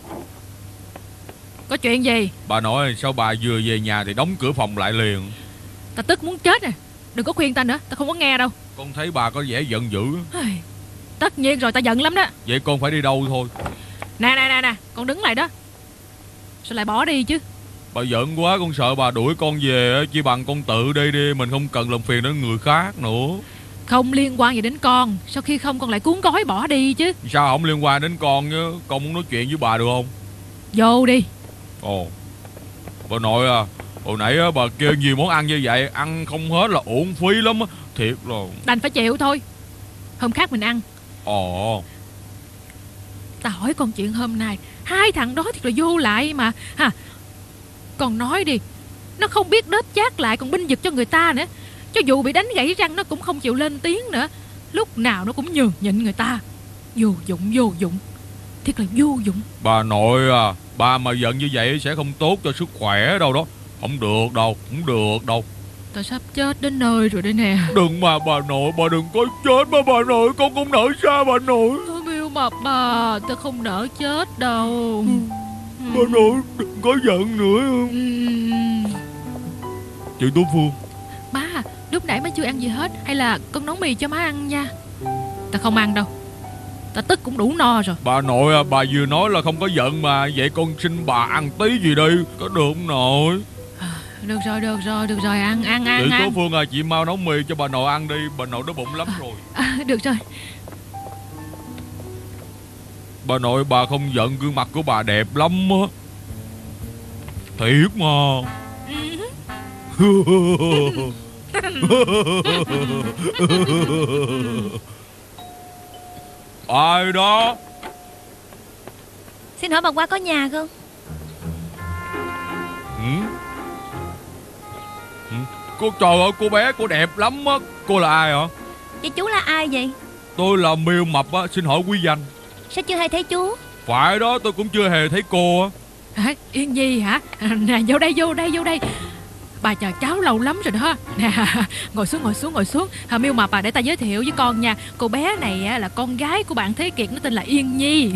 Có chuyện gì? Bà nội, sao bà vừa về nhà thì đóng cửa phòng lại liền? Ta tức muốn chết nè. Đừng có khuyên ta nữa, ta không có nghe đâu. Con thấy bà có vẻ giận dữ. Tất nhiên rồi, ta giận lắm đó. Vậy con phải đi đâu thôi? Nè nè nè nè, con đứng lại đó. Sao lại bỏ đi chứ? Bà giận quá, con sợ bà đuổi con về. Chỉ bằng con tự đi đi, mình không cần làm phiền đến người khác nữa. Không liên quan gì đến con. Sao khi không con lại cuốn gói bỏ đi chứ? Sao không liên quan đến con chứ? Con muốn nói chuyện với bà được không? Vô đi. Ồ, bà nội à, hồi nãy bà kêu nhiều món ăn như vậy, ăn không hết là uổng phí lắm á. Thiệt là đành phải chịu thôi. Hôm khác mình ăn. Ồ. Ta hỏi con chuyện hôm nay, hai thằng đó thiệt là vô lại mà ha. Con nói đi, nó không biết đớp chát lại còn binh vực cho người ta nữa. Cho dù bị đánh gãy răng nó cũng không chịu lên tiếng nữa. Lúc nào nó cũng nhường nhịn người ta. Vô dụng vô dụng, thiệt là vô dụng. Bà nội à, bà mà giận như vậy sẽ không tốt cho sức khỏe đâu đó. Không được đâu, không được đâu. Ta sắp chết đến nơi rồi đây nè. Đừng mà bà nội, bà đừng có chết mà bà nội. Con không nỡ xa bà nội. Thôi Miêu Mập bà, ta không nỡ chết đâu. Bà nội đừng có giận nữa. Chị Tố Phương. Má, lúc nãy má chưa ăn gì hết. Hay là con nấu mì cho má ăn nha. Ta không ăn đâu, ta tức cũng đủ no rồi. Bà nội à, bà vừa nói là không có giận mà. Vậy con xin bà ăn tí gì đi, có được không nội? Được rồi, được rồi, được rồi, ăn, ăn, ăn. Chị ăn. Tố Phương à, chị mau nấu mì cho bà nội ăn đi. Bà nội đói bụng lắm rồi. À, được rồi. Bà nội, bà không giận, gương mặt của bà đẹp lắm á. Thiệt mà. Ai đó? Xin hỏi bà qua có nhà không? Ừ? Ừ? Cô trời ơi, cô bé cô đẹp lắm á. Cô là ai hả? Vậy chú là ai vậy? Tôi là Miêu Mập á, xin hỏi quý danh. Sao chưa hay thấy chú? Phải đó, tôi cũng chưa hề thấy cô á. Hả? Yên Nhi hả? Nè, vô đây, vô đây, vô đây. Bà chờ cháu lâu lắm rồi đó. Nè, ngồi xuống, ngồi xuống, ngồi xuống. À, Miêu Mập à, để ta giới thiệu với con nha. Cô bé này là con gái của bạn Thế Kiệt, nó tên là Yên Nhi.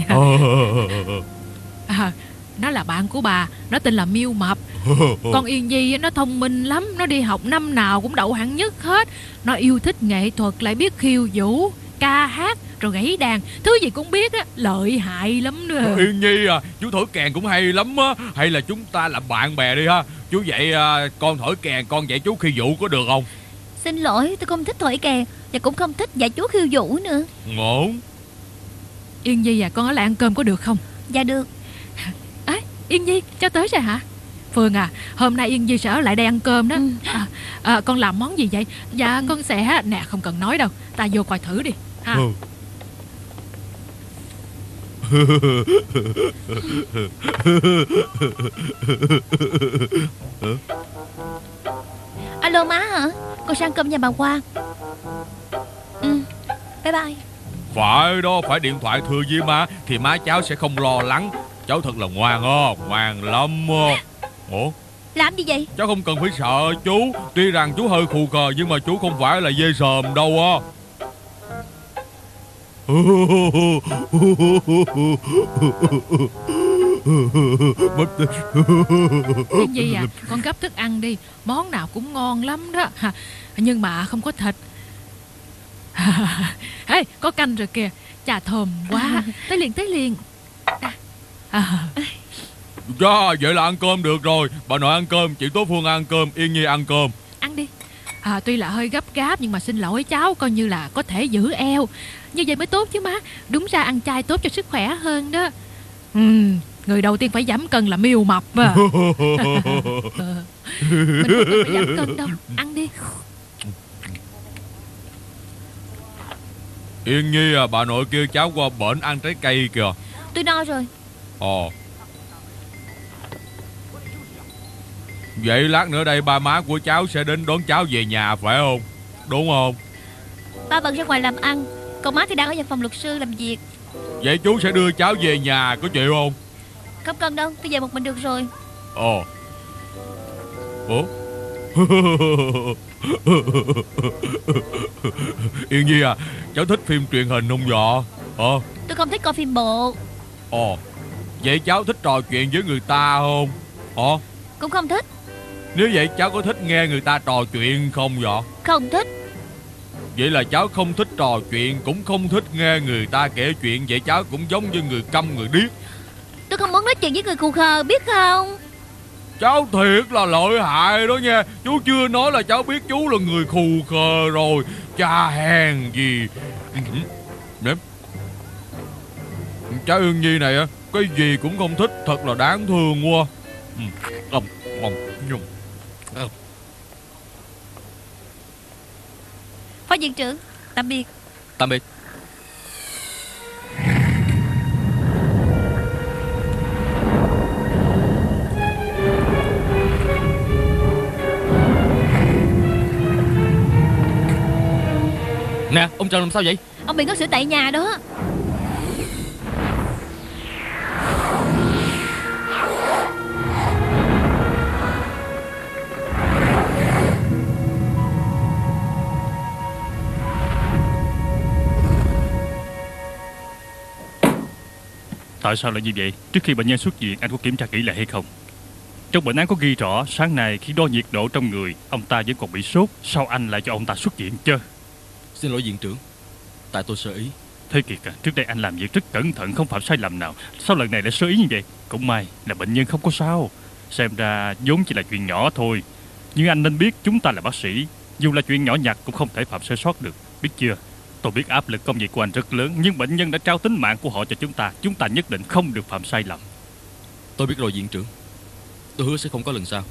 À, nó là bạn của bà, nó tên là Miêu Mập. Con Yên Nhi nó thông minh lắm, nó đi học năm nào cũng đậu hạng nhất hết. Nó yêu thích nghệ thuật, lại biết khiêu vũ, ca hát, rồi gãy đàn, thứ gì cũng biết á, lợi hại lắm nữa. Yên Nhi à, chú thổi kèn cũng hay lắm á. Hay là chúng ta làm bạn bè đi ha. Chú dạy à, con thổi kèn, con dạy chú khiêu vũ có được không? Xin lỗi, tôi không thích thổi kèn và cũng không thích dạy chú khiêu vũ nữa. Ngổn. Yên Nhi à, con ở lại ăn cơm có được không? Dạ được. À, Yên Nhi, cháu tới rồi hả? Phương à, hôm nay Yên Nhi sẽ ở lại đây ăn cơm đó. Ừ. à, à, Con làm món gì vậy? Dạ con sẽ... Nè, không cần nói đâu, ta vô coi thử đi ha. Ừ. Alo má hả? Con sang cơm nhà bà Qua. Ừ, bye bye. Phải đó, phải điện thoại thừa với má thì má cháu sẽ không lo lắng. Cháu thật là ngoan á, ngoan lắm á. Ủa? Làm gì vậy? Cháu không cần phải sợ chú. Tuy rằng chú hơi khù khờ nhưng mà chú không phải là dê sờm đâu á. Yên Nhi à, con gấp thức ăn đi. Món nào cũng ngon lắm đó. Nhưng mà không có thịt. Ê, có canh rồi kìa. Chà, thơm quá. Tới liền, tới liền. À. Dạ, vậy là ăn cơm được rồi. Bà nội ăn cơm, chị Tố Phương ăn cơm, Yên Nhi ăn cơm. Ăn đi. À, tuy là hơi gấp gáp nhưng mà xin lỗi cháu, coi như là có thể giữ eo. Như vậy mới tốt chứ má. Đúng ra ăn chay tốt cho sức khỏe hơn đó. Ừ, người đầu tiên phải giảm cân là Miêu Mập mà. Mình không cần phải giảm cân đâu. Ăn đi. Yên Nhi à, bà nội kêu cháu qua bển ăn trái cây kìa. Tôi no rồi. Ồ. Vậy lát nữa đây ba má của cháu sẽ đến đón cháu về nhà phải không? Đúng không? Ba bận ra ngoài làm ăn, còn má thì đang ở văn phòng luật sư làm việc. Vậy chú sẽ đưa cháu về nhà, có chịu không? Không cần đâu, tôi về một mình được rồi. Ồ. Ủa? Yên Nhi à, cháu thích phim truyền hình không vậy? Ờ Tôi không thích coi phim bộ. Ồ, vậy cháu thích trò chuyện với người ta không? Ờ Cũng không thích. Nếu vậy cháu có thích nghe người ta trò chuyện không vậy? Không thích. Vậy là cháu không thích trò chuyện, cũng không thích nghe người ta kể chuyện. Vậy cháu cũng giống như người câm người điếc. Tôi không muốn nói chuyện với người khù khờ, biết không? Cháu thiệt là lợi hại đó nha. Chú chưa nói là cháu biết chú là người khù khờ rồi. Cha hèn gì. Nếm. Cháu Yên Nhi này á, cái gì cũng không thích, thật là đáng thương quá. Ầm ầm nhum. Phó viện trưởng, tạm biệt. Tạm biệt. Nè, ông Trần làm sao vậy? Ông bị ngất xỉu tại nhà đó. Tại sao lại như vậy? Trước khi bệnh nhân xuất viện, anh có kiểm tra kỹ lại hay không? Trong bệnh án có ghi rõ sáng nay khi đo nhiệt độ trong người, ông ta vẫn còn bị sốt. Sao anh lại cho ông ta xuất viện chứ? Xin lỗi viện trưởng, tại tôi sơ ý. Thế Kiệt à, trước đây anh làm việc rất cẩn thận, không phạm sai lầm nào. Sao lần này lại sơ ý như vậy? Cũng may là bệnh nhân không có sao. Xem ra vốn chỉ là chuyện nhỏ thôi. Nhưng anh nên biết chúng ta là bác sĩ, dù là chuyện nhỏ nhặt cũng không thể phạm sơ sót được, biết chưa? Tôi biết áp lực công việc của anh rất lớn, nhưng bệnh nhân đã trao tính mạng của họ cho chúng ta. Chúng ta nhất định không được phạm sai lầm. Tôi biết rồi viện trưởng. Tôi hứa sẽ không có lần sau.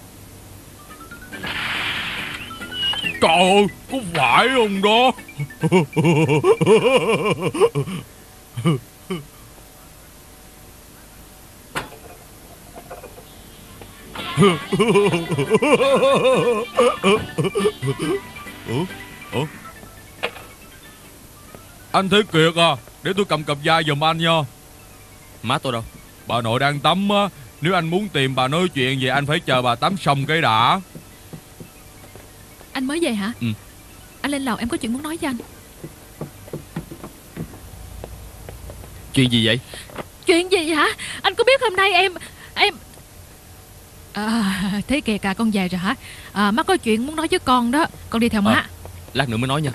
Trời ơi, có phải không đó? Ủa? Ủa? Anh Thế Kiệt à, để tôi cầm cặp da giùm anh nha. Má tôi đâu? Bà nội đang tắm á. Nếu anh muốn tìm bà nói chuyện vậy anh phải chờ bà tắm xong cái đã. Anh mới về hả? Ừ. Anh lên lầu, em có chuyện muốn nói với anh. Chuyện gì vậy? Chuyện gì hả? Anh có biết hôm nay em Em à, Thế kìa cả con về rồi hả? À, má có chuyện muốn nói với con đó. Con đi theo má. À, lát nữa mới nói nha.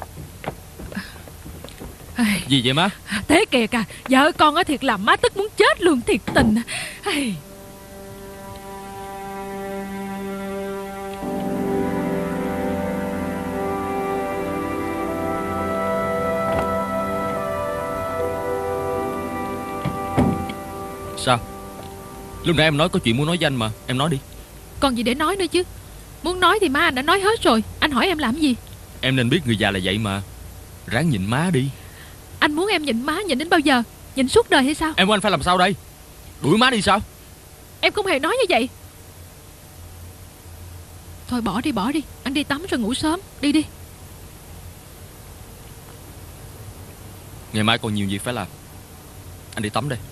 Gì vậy má? Thế kìa cả, vợ con á thiệt làm má tức muốn chết luôn, thiệt tình. Sao? Lúc nãy em nói có chuyện muốn nói với anh mà. Em nói đi. Còn gì để nói nữa chứ. Muốn nói thì má anh đã nói hết rồi. Anh hỏi em làm gì? Em nên biết người già là vậy mà. Ráng nhịn má đi. Anh muốn em nhịn má nhịn đến bao giờ? Nhịn suốt đời hay sao? Em muốn anh phải làm sao đây? Đuổi má đi sao? Em không hề nói như vậy. Thôi bỏ đi bỏ đi. Anh đi tắm rồi ngủ sớm. Đi đi. Ngày mai còn nhiều việc phải làm. Anh đi tắm đây.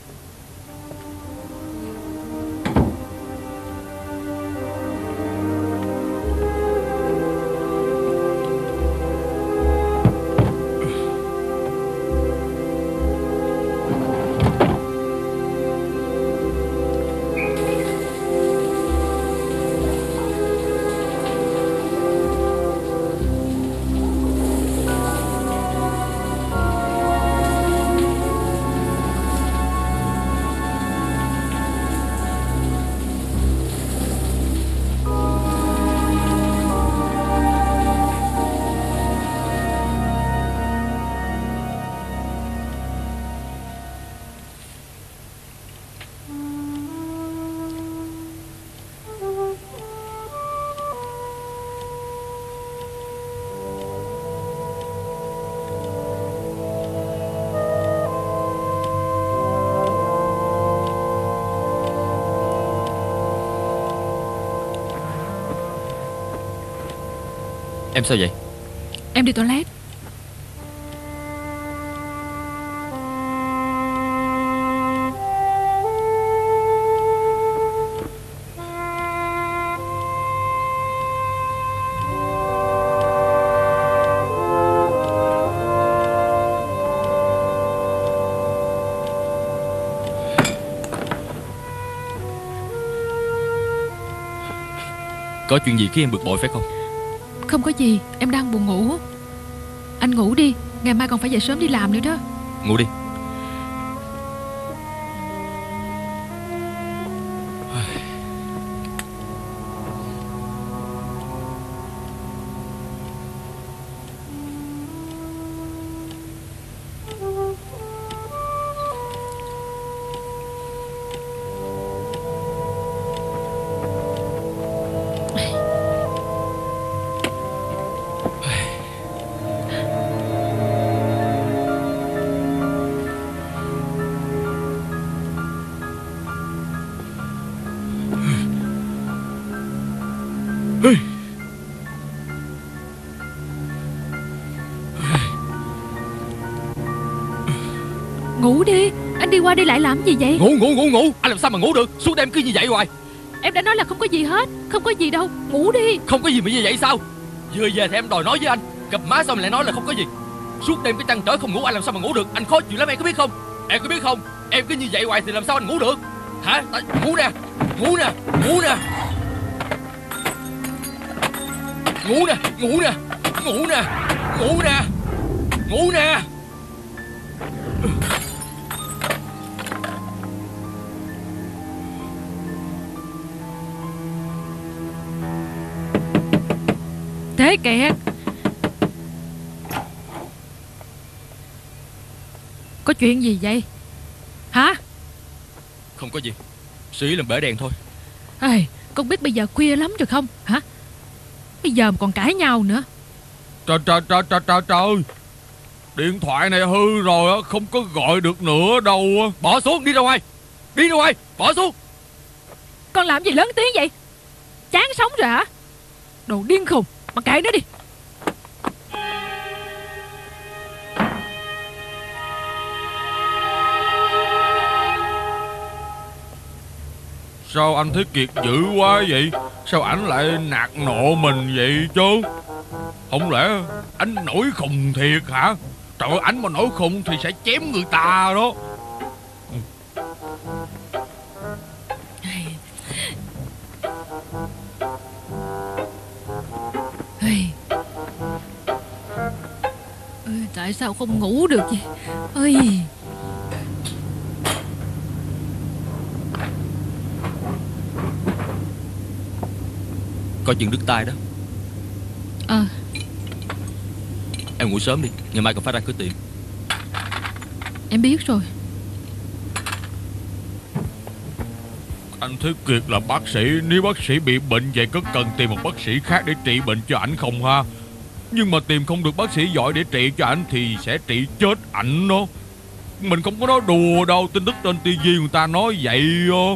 Em sao vậy? Em đi toilet. Có chuyện gì khiến em bực bội phải không? Không có gì, em đang buồn ngủ. Anh ngủ đi, ngày mai còn phải dậy sớm đi làm nữa đó. Ngủ đi. Ngủ đi, anh đi qua đi lại làm gì vậy? Ngủ ngủ ngủ ngủ Anh làm sao mà ngủ được? Suốt đêm cứ như vậy hoài. Em đã nói là không có gì hết. Không có gì đâu, ngủ đi. Không có gì mà như vậy sao? Vừa về thì em đòi nói với anh, gặp má xong lại nói là không có gì. Suốt đêm cái trăn trở không ngủ, anh làm sao mà ngủ được? Anh khó chịu lắm, em có biết không? Em có biết không? Em cứ như vậy hoài thì làm sao anh ngủ được? Hả? Ngủ nè, ngủ nè, ngủ nè, ngủ nè, ngủ nè, ngủ nè, ngủ nè, ngủ nè. Thế Kiệt, có chuyện gì vậy? Hả? Không có gì, Sĩ làm bể đèn thôi. Ê, con biết bây giờ khuya lắm rồi không? Hả? Bây giờ mà còn cãi nhau nữa. Trời trời trời trời trời trời, điện thoại này hư rồi á, không có gọi được nữa đâu á. Bỏ xuống, đi ra ngoài. Đi ra ngoài, bỏ xuống. Con làm gì lớn tiếng vậy? Chán sống rồi hả? Đồ điên khùng, mà kệ nó đi. Sao anh Thế Kiệt dữ quá vậy? Sao ảnh lại nạt nộ mình vậy chứ? Không lẽ anh nổi khùng thiệt hả? Trời ơi, ảnh mà nổi khùng thì sẽ chém người ta đó. Ê, tại sao không ngủ được vậy? Ơi, Coi chừng đứt tai đó. Ờ Em ngủ sớm đi, ngày mai còn phải ra cửa tiệm. Em biết rồi. Anh Thế Kiệt là bác sĩ, nếu bác sĩ bị bệnh vậy có cần tìm một bác sĩ khác để trị bệnh cho ảnh không ha? Nhưng mà tìm không được bác sĩ giỏi để trị cho ảnh thì sẽ trị chết ảnh đó. Mình không có nói đùa đâu, tin tức trên tivi người ta nói vậy đó.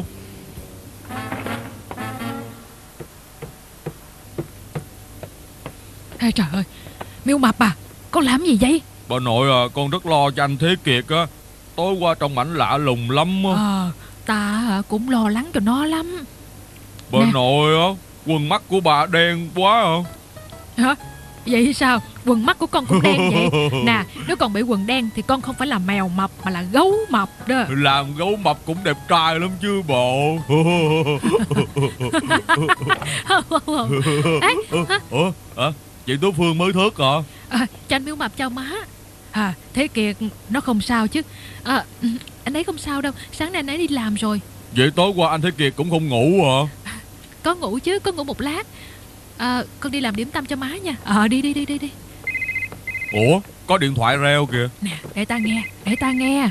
Ê trời ơi, Miêu Mập à, con làm gì vậy? Bà nội à, con rất lo cho anh Thế Kiệt á. Tối qua trong ảnh lạ lùng lắm á. Ờ, ta cũng lo lắng cho nó lắm. Bà Nè. nội á, quần mắt của bà đen quá à. Hả? Vậy sao? Quần mắt của con cũng đen vậy? Nè, nếu con bị quần đen thì con không phải là mèo mập mà là gấu mập đó. Làm gấu mập cũng đẹp trai lắm chứ bộ. Ê, hả? Ủa? À, chị Tố Phương mới thức hả? À, cho anh Miêu Mập chào má. À, Thế Kiệt nó không sao chứ. À, anh ấy không sao đâu, sáng nay anh ấy đi làm rồi. Vậy tối qua anh Thế Kiệt cũng không ngủ hả? Có ngủ chứ, có ngủ một lát. À, con đi làm điểm tâm cho má nha. Ờ, đi đi đi đi đi. Ủa? Có điện thoại reo kìa. Nè, để ta nghe, để ta nghe.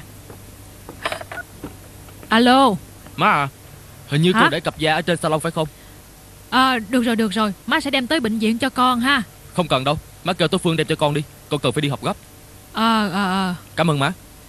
Alo. Má à, hình như Hả? cô để cặp da ở trên salon phải không? À, được rồi, được rồi, má sẽ đem tới bệnh viện cho con ha. Không cần đâu, má kêu Tố Phương đem cho con đi. Con cần phải đi học gấp. Ờ, ờ, ờ. Cảm ơn má.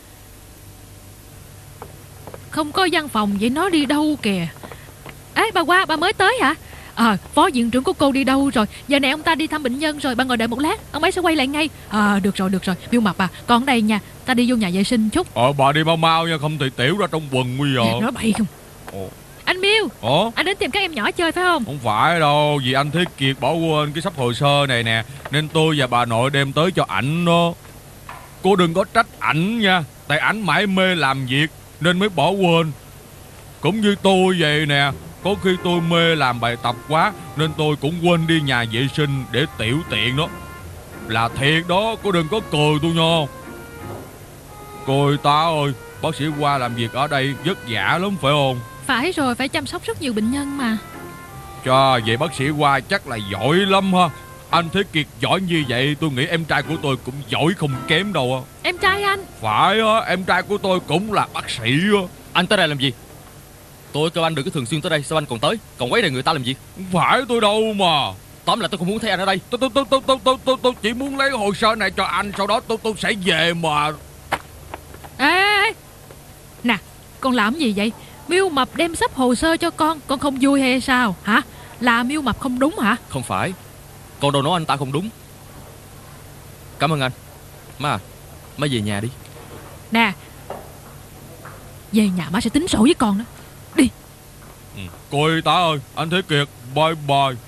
Không có văn phòng vậy nó đi đâu kìa. Ê, bà qua, bà mới tới hả? Ờ, phó viện trưởng của cô đi đâu rồi? Giờ này ông ta đi thăm bệnh nhân rồi, bà ngồi đợi một lát, ông ấy sẽ quay lại ngay. Ờ, được rồi, được rồi, Miêu Mập à, con ở đây nha. Ta đi vô nhà vệ sinh chút. Ờ, bà đi mau mau nha, không thì tiểu ra trong quần bây giờ. Nói bậy không? Ồ. Anh Miêu, Ủa? anh đến tìm các em nhỏ chơi phải không? Không phải đâu, vì anh Thế Kiệt bỏ quên cái sắp hồ sơ này nè, nên tôi và bà nội đem tới cho ảnh đó. Cô đừng có trách ảnh nha, tại ảnh mải mê làm việc nên mới bỏ quên. Cũng như tôi vậy nè, Có khi tôi mê làm bài tập quá nên tôi cũng quên đi nhà vệ sinh để tiểu tiện đó. Là thiệt đó, cô đừng có cười tôi nha. Cô tá ơi, bác sĩ Hoa làm việc ở đây vất vả lắm phải không? Phải rồi, phải chăm sóc rất nhiều bệnh nhân mà. Chà, vậy bác sĩ Hoa chắc là giỏi lắm ha. Anh Thế Kiệt giỏi như vậy, tôi nghĩ em trai của tôi cũng giỏi không kém đâu á. Em trai anh? Phải á, em trai của tôi cũng là bác sĩ á. Anh tới đây làm gì? Tôi kêu anh đừng có thường xuyên tới đây, sao anh còn tới? Còn quấy rầy người ta làm gì? Không phải tôi đâu mà. Tóm lại tôi không muốn thấy anh ở đây. Tôi tôi tôi tôi tôi tôi tôi, tôi chỉ muốn lấy hồ sơ này cho anh, sau đó tôi tôi sẽ về mà. Ê, ê, ê. Nè, con làm gì vậy? Miêu Mập đem sắp hồ sơ cho con, con không vui hay sao hả? Là Miêu Mập không đúng hả? Không phải, con đâu nói anh ta không đúng. Cảm ơn anh. Má, má về nhà đi. Nè, về nhà má sẽ tính sổ với con đó. Đi. Ừ. Cô y tá ơi, anh Thế Kiệt, bye bye.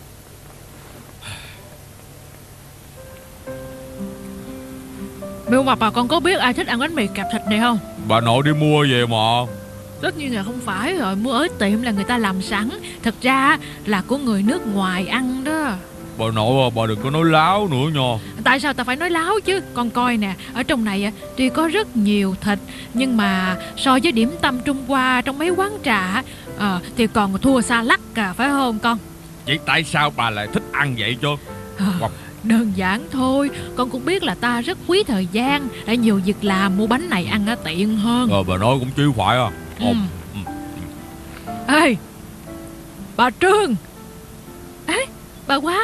Miêu Mập à, con có biết ai thích ăn bánh mì kẹp thịt này không? Bà nội đi mua về mà. Tất nhiên là không phải rồi, mua ở tiệm là người ta làm sẵn. Thật ra là của người nước ngoài ăn đó. Bà nội à, bà đừng có nói láo nữa nha. Tại sao ta phải nói láo chứ? Con coi nè, ở trong này tuy có rất nhiều thịt, nhưng mà so với điểm tâm Trung Hoa trong mấy quán trà à, thì còn thua xa lắc à, phải không con? Vậy tại sao bà lại thích ăn vậy chứ? à, Đơn giản thôi. Con cũng biết là ta rất quý thời gian, đã nhiều việc làm, mua bánh này ăn tiện hơn. Ờ, bà nói cũng chứ phải à. Ừ. Ừ. Ê, bà Trương. Ê, bà Hoa.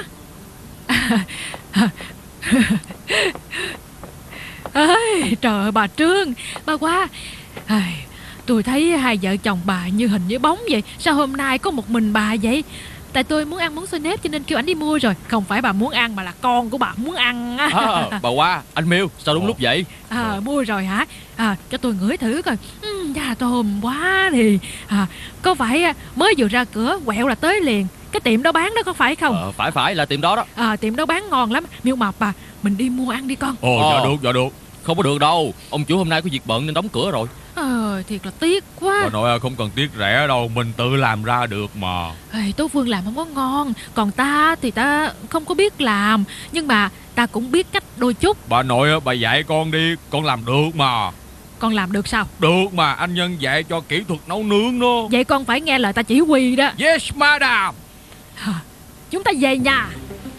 Ê, trời ơi bà Trương, bà Hoa. Ê, tôi thấy hai vợ chồng bà như hình với bóng vậy. Sao hôm nay có một mình bà vậy? Tại tôi muốn ăn món xôi nếp cho nên kêu ảnh đi mua rồi. Không phải bà muốn ăn mà là con của bà muốn ăn. À, bà Hoa, anh Miêu, sao đúng lúc vậy? À, mua rồi hả? À, cho tôi ngửi thử coi. uhm, Da thơm quá thì à, có phải mới vừa ra cửa quẹo là tới liền. Cái tiệm đó bán đó có phải không? Ờ, phải phải là tiệm đó đó. À, tiệm đó bán ngon lắm. Miêu Mập à, mình đi mua ăn đi con. Ồ, Ờ. dạ được, dạ được. Không có được đâu, ông chủ hôm nay có việc bận nên đóng cửa rồi. Ờ, thiệt là tiếc quá. Bà nội à, không cần tiếc rẻ đâu, mình tự làm ra được mà. Ê, Tố Phương làm không có ngon. Còn ta thì ta không có biết làm, nhưng mà ta cũng biết cách đôi chút. Bà nội à, bà dạy con đi, con làm được mà. Con làm được sao? Được mà, anh Nhân dạy cho kỹ thuật nấu nướng đó. Vậy con phải nghe lời ta chỉ huy đó. Yes madam. À, chúng ta về nhà.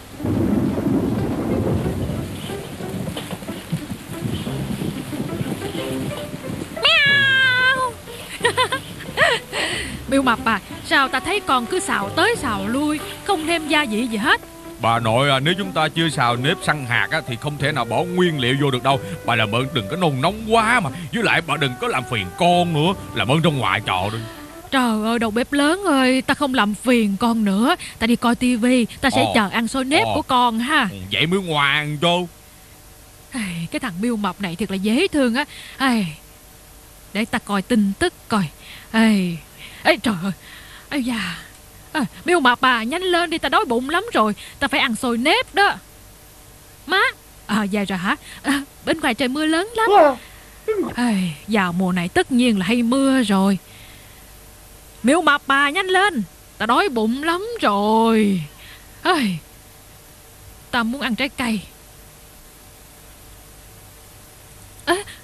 Miêu Mập à, sao ta thấy con cứ xào tới xào lui, không thêm gia vị gì hết? Bà nội à, nếu chúng ta chưa xào nếp săn hạt á, thì không thể nào bỏ nguyên liệu vô được đâu. Bà làm ơn đừng có nôn nóng quá mà. Với lại bà đừng có làm phiền con nữa. Làm ơn trong ngoài trò đi. Trời ơi, đầu bếp lớn ơi, ta không làm phiền con nữa. Ta đi coi tivi, ta sẽ Ồ. chờ ăn xôi nếp Ồ. của con ha. Vậy mới ngoan chứ. Ai, cái thằng Miêu Mập này thiệt là dễ thương á. Ai, để ta coi tin tức coi. Ai, ê trời ơi, ây da. À, Miêu Mập à, nhanh lên đi, ta đói bụng lắm rồi. Ta phải ăn xôi nếp đó. Má, à về rồi hả? À, bên ngoài trời mưa lớn lắm. Ai, vào mùa này tất nhiên là hay mưa rồi. Miêu Mập à, nhanh lên, ta đói bụng lắm rồi. Ai, ta muốn ăn trái cây. Ê,